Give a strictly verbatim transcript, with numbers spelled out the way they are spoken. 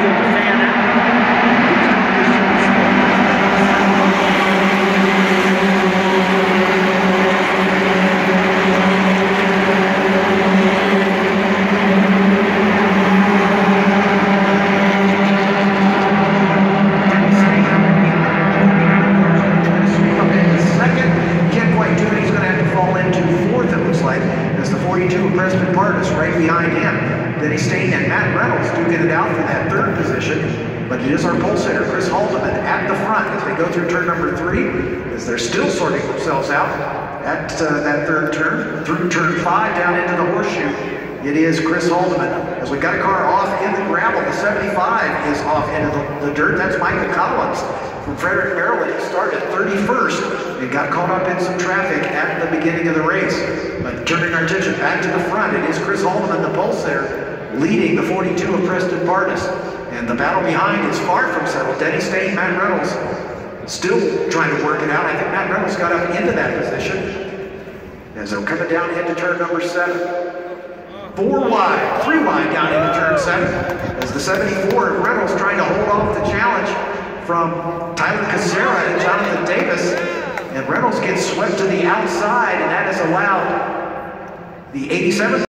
field to fan out. forty-two of Preston Pardus right behind him. Denny Stain and Matt Reynolds do get it out for that third position, but it is our pole sitter, Chris Haldeman, at the front as they go through turn number three, as they're still sorting themselves out at uh, that third turn, through turn five down into the horseshoe. It is Chris Haldeman. As we got a car off in the gravel, the seventy-five is off into the, the dirt. That's Michael Collins from Frederick, Maryland. He started thirty-first and got caught up in some traffic at the beginning of the race. But turning our attention back to the front, it is Chris Haldeman, the pole sitter, leading the forty-two of Preston Pardus. And the battle behind is far from settled. Denny Stain, Matt Reynolds, still trying to work it out. I think Matt Reynolds got up into that position as they're coming down into turn number seven. Four wide, three wide down into turn seven, as the seventy-four of Reynolds trying to hold off the challenge from Tyler Casera and Jonathan Davis. And Reynolds gets swept to the outside, and that has allowed the eighty-seven